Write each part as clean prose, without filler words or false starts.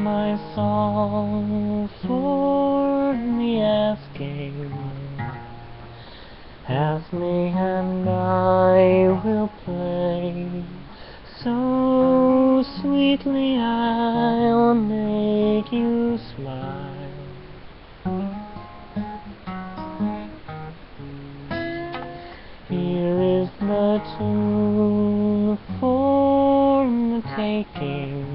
my song for the asking. Ask me and I will play so sweetly I'll make you smile. Here is the tune for the taking.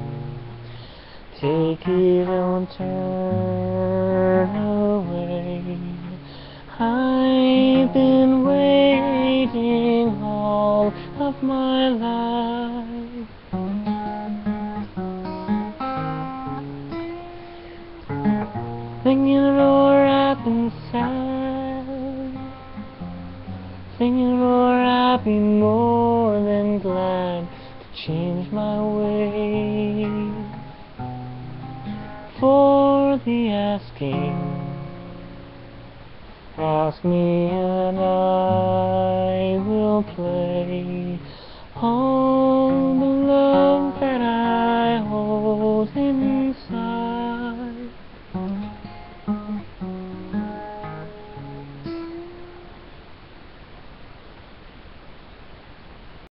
Take it, don't turn away. I've been waiting all of my life. Thinking or I've been sad, thinking or I'd be more than glad to change my ways for the asking. Ask me and I